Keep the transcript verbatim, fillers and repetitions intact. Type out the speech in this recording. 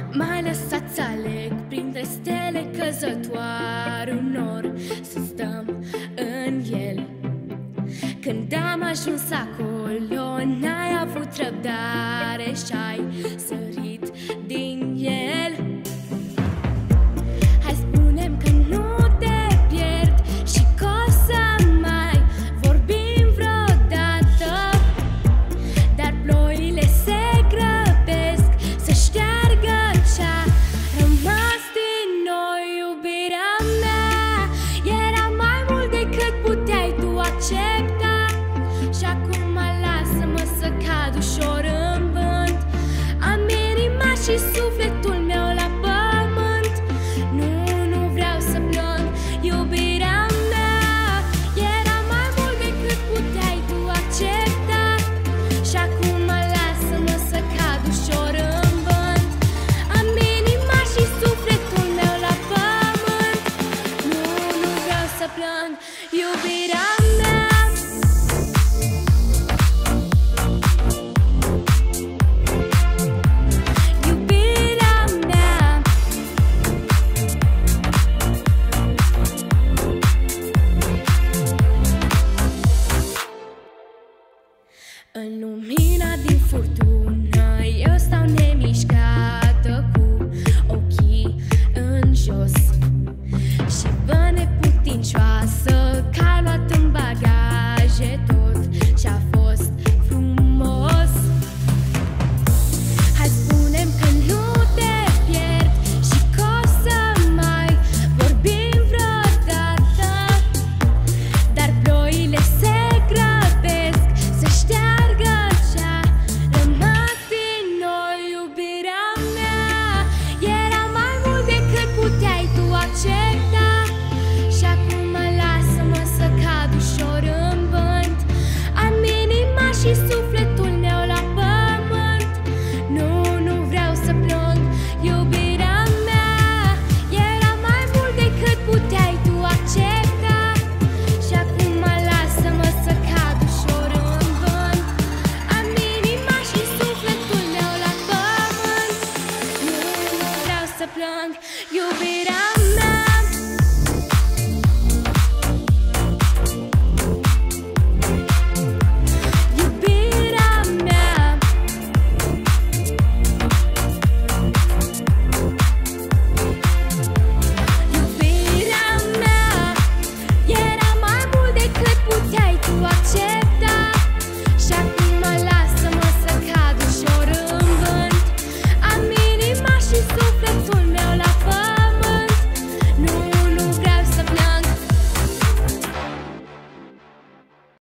M-ai lăsat să aleg printre stele căzătoare un nor, să stăm în el. Când am ajuns acolo, n-ai avut răbdare și-ai sărit din el. Hai, spune-mi că nu te pierd și că o să mai vorbim vreodată. Dar ploile se grăbesc să șteargă ce-a rămas din noi. Iubirea mea era mai mult decât puteai tu accepta. Și acum lasă-mă să cad ușor în vânt. Am inima și sufletul meu la pământ. Nu, nu vreau să plâng. Iubirea mea era mai mult decât puteai tu accepta. Și acum lasă-mă să cad ușor în vânt. Am inima și sufletul meu la pământ. Nu, nu vreau să plâng. Iubirea mea.